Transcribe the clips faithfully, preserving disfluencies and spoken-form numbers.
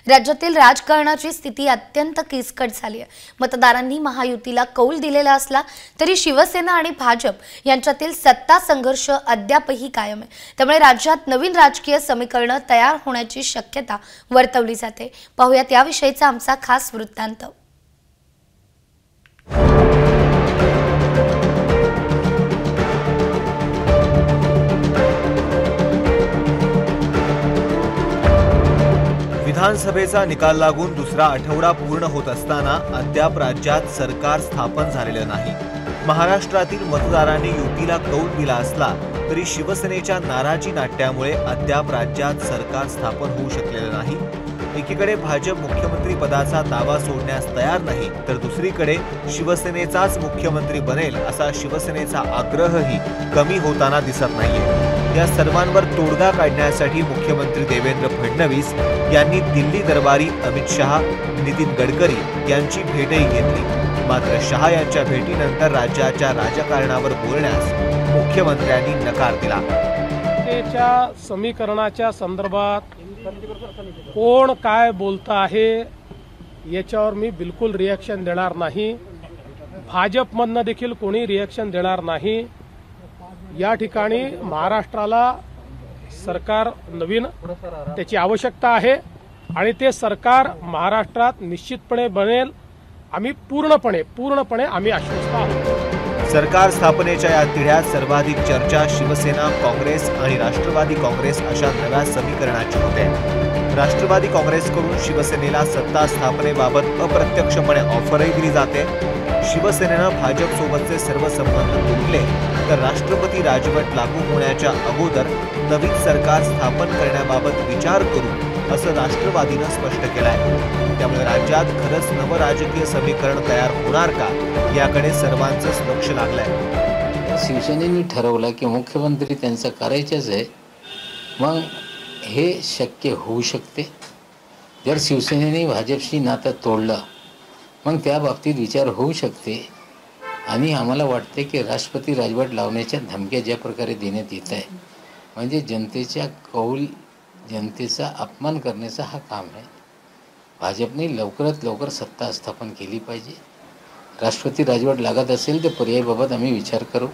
राज्यातील राजकारणाची स्थिती अत्यंत किचकट झाली आहे। मतदारांनी महायुतीला कौल दिलेला असला तरी शिवसेना आणि भाजप यांच्यातील सत्ता संघर्ष अद्यापही कायम आहे। त्यामुळे राज्यात नवीन राजकीय समीकरण तयार होण्याची शक्यता वर्तवली जाते। पाहूयात याविषयीचा आमचा खास वृत्तांत। विधानसभेचा निकाल लागून दुसरा आठवडा पूर्ण होत असताना अद्याप राज्यात सरकार स्थापन झालेलं नाही। महाराष्ट्रातील मतदारांनी युतीला कौल दिला असला तरी शिवसेनेच्या नाराजी नाट्यामुळे अद्याप राज्यात सरकार स्थापन होऊ शकलेलं नाही। एकीकडे भाजप मुख्यमंत्री पदाचा दावा सोडण्यास तयार नाही, तर दुसरीकडे शिवसेनेचाच मुख्यमंत्री बनेल असा शिवसेनेचा आग्रहही कमी होताना दिसत नाहीये। या सर्वांवर तोडगा काढण्यासाठी मुख्यमंत्री देवेंद्र फडणवीस यांनी दिल्ली दरबारी अमित शहा, नितीन गडकरी यांची भेटही घेतली। मात्र शहा यांच्या भेटीनंतर राज्याच्या राजकारणावर बोलण्यास मुख्यमंत्र्यांनी नकार दिला। त्याच्या समीकरणाच्या संदर्भात कोण काय बोलत आहे याच्यावर मी बिलकुल रिएक्शन देणार नाही। भाजपमधनं देखील कोणी रिएक्शन देणार नाही। या ठिकाणी महाराष्ट्राला सरकार नवीन त्याची आवश्यकता आहे आणि ते सरकार महाराष्ट्रात निश्चितपणे बनेल। आम्ही पूर्णपणे पूर्णपणे आम्ही आश्वस्त आहोत। सरकार स्थापनेच्या या तिढ्यात सर्वाधिक चर्चा शिवसेना, काँग्रेस आणि राष्ट्रवादी काँग्रेस अशा नव्या समीकरणाची होते। राष्ट्रवादी काँग्रेसकडून शिवसेनेला सत्ता स्थापनेबाबत अप्रत्यक्षपणे ऑफरही दिली जाते। शिवसेनेनं भाजपसोबतचे सर्व संबंध तोडले तर राष्ट्रपती राजवट लागू होण्याच्या अगोदर नवीन सरकार स्थापन करण्याबाबत विचार करू असं राष्ट्रवादीनं स्पष्ट केलंय। त्यामुळे राज्यात खरंच नवं राजकीय समीकरण तयार होणार का याकडे सर्वांचंच लक्ष लागलंय। शिवसेनेने ठरवलं की मुख्यमंत्री त्यांचं करायचंच आहे, मग हे शक्य होऊ शकते। जर शिवसेनेने भाजपशी नातं तोडलं मग त्या बाबतीत विचार होऊ शकते। आणि आम्हाला वाटते की राष्ट्रपती राजवट लावण्याच्या धमक्या ज्या प्रकारे देण्यात येत आहे, म्हणजे जनतेच्या कौल जनतेचा अपमान करण्याचा हा काम आहे। भाजपने लवकरात लवकर सत्ता स्थापन केली पाहिजे। राष्ट्रपती राजवट लागत असेल तर पर्यायाबाबत आम्ही विचार करू।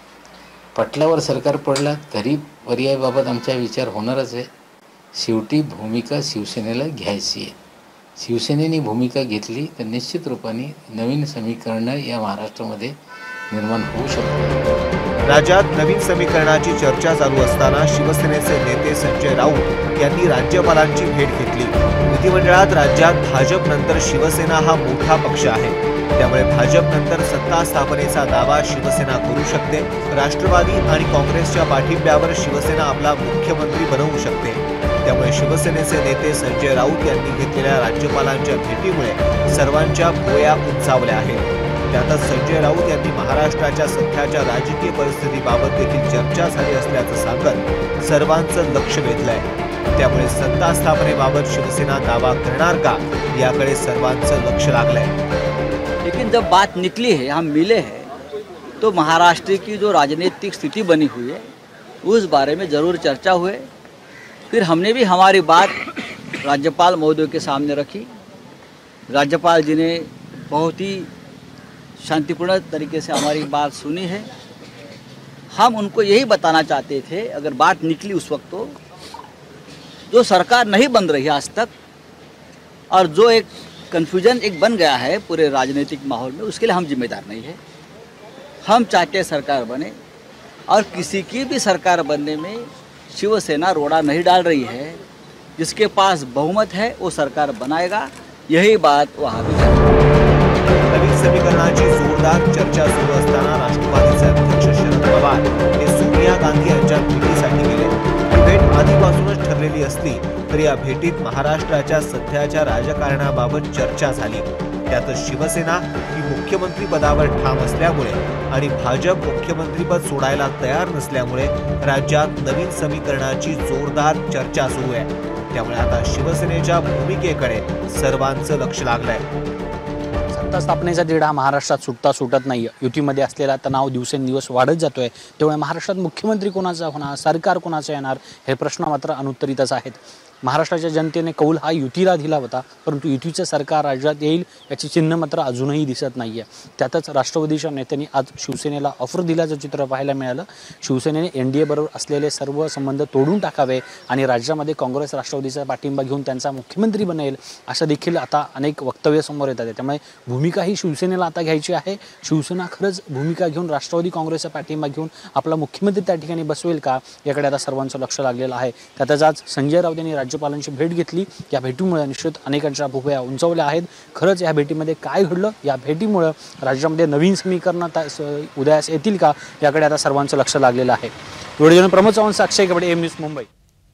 पटलावर सरकार पडला तरी पर्यायाबाबत आमचा विचार होणारच आहे। शेवटी भूमिका शिवसेनेला घ्यायची आहे। शिवसेनेने भूमिका घेतली तर निश्चित रूपाने नवीन समीकरण या महाराष्ट्रामध्ये निर्माण होऊ शकते। राज्यात नवीन समीकरणाची चर्चा चालू असताना शिवसेनेचे नेते संजय राऊत यांनी राज्यपालांची भेट घेतली। विधिमंडळात राज्यात भाजपनंतर शिवसेना हा मोठा पक्ष आहे, त्यामुळे भाजपनंतर सत्ता स्थापनेचा दावा शिवसेना करू शकते। राष्ट्रवादी आणि काँग्रेसच्या पाठिंब्यावर शिवसेना आपला मुख्यमंत्री बनवू शकते। त्यामुळे शिवसेनेचे नेते संजय राऊत यांनी घेतलेल्या राज्यपालांच्या भेटीमुळे सर्वांच्या भुवया उंचावल्या आहेत। त्यातच संजय राऊत यांनी महाराष्ट्राच्या सध्याच्या राजकीय परिस्थितीबाबत देखील चर्चा झाली असल्याचं सांगत सर्वांचं लक्ष वेधलंय। त्यामुळे सत्ता स्थापनेबाबत शिवसेना दावा करणार का याकडे सर्वांचं लक्ष लागलंय। लेकिन जब बात निकली है, हम मिले हैं, तो महाराष्ट्र की जो राजनीतिक स्थिति बनी हुई है उस बारे में ज़रूर चर्चा हुए। फिर हमने भी हमारी बात राज्यपाल महोदय के सामने रखी। राज्यपाल जी ने बहुत ही शांतिपूर्ण तरीके से हमारी बात सुनी है। हम उनको यही बताना चाहते थे, अगर बात निकली उस वक्त, तो जो सरकार नहीं बन रही आज तक और जो एक कन्फ्यूजन एक बन गया है पूरे राजनीतिक माहौल में, उसके लिए हम जिम्मेदार नहीं है। हम चाहते हैं सरकार बने और किसी की भी सरकार बनने में शिवसेना रोड़ा नहीं डाल रही है। जिसके पास बहुमत है वो सरकार बनाएगा, यही बात वहाँ भी है। नवीन समीकरणाची जोरदार चर्चा सुरू असताना राष्ट्रवादीचे अध्यक्ष शरद पवार हे सोनिया गांधी यांच्या भेटीसाठी गेले। भेट आधीपासूनच ठरलेली असली तरी या भेटीत महाराष्ट्राच्या सध्याच्या राजकारणाबाबत चर्चा झाली। त्यातच शिवसेना ही मुख्यमंत्री पदावर ठाम असल्यामुळे आणि भाजप मुख्यमंत्रीपद सोडायला तयार नसल्यामुळे राज्यात नवीन समीकरणाची जोरदार चर्चा सुरू आहे। त्यामुळे आता शिवसेनेच्या भूमिकेकडे सर्वांचं लक्ष लागलंय। सत्ता स्थापनेचा तिढा महाराष्ट्रात सुटता सुटत नाही। युतीमध्ये असलेला तणाव दिवसेंदिवस वाढत जातोय। त्यामुळे महाराष्ट्रात मुख्यमंत्री कोणाचा होणार, सरकार कोणाचं येणार हे प्रश्न मात्र अनुत्तरितच आहेत। महाराष्ट्राच्या जनतेने कौल हा युतीला दिला होता, परंतु युतीचं सरकार राज्यात येईल याची चिन्ह मात्र अजूनही दिसत नाही आहे. त्यातच राष्ट्रवादीच्या नेत्यांनी आज शिवसेनेला ऑफर दिल्याचं चित्र पाहायला मिळालं. शिवसेनेने एन डी एबरोबर असलेले सर्व संबंध तोडून टाकावे आणि राज्यामध्ये काँग्रेस राष्ट्रवादीचा पाठिंबा घेऊन त्यांचा मुख्यमंत्री बनेल असं देखील आता अनेक वक्तव्य समोर येतात. त्यामुळे भूमिका ही शिवसेनेला आता घ्यायची आहे. शिवसेना खरंच भूमिका घेऊन राष्ट्रवादी काँग्रेसचा पाठिंबा घेऊन आपला मुख्यमंत्री त्या ठिकाणी बसवेल का, याकडे आता सर्वांचं लक्ष लागलेलं आहे. त्यातच आज संजय राऊत यांनी राज्यपालांची भेट घेतली. या भेटीमुळे निश्चित अनेकांच्या भुवया उंचावल्या आहेत. खरंच या भेटीमध्ये काय घडलं, या भेटीमुळे राज्यामध्ये नवीन समीकरणं उदयास येतील का, याकडे आता सर्वांचं लक्ष लागलेलं आहे. व्हिडिओ प्रमोद चव्हाण, साक्षी कपडे, एम न्यूज, मुंबई.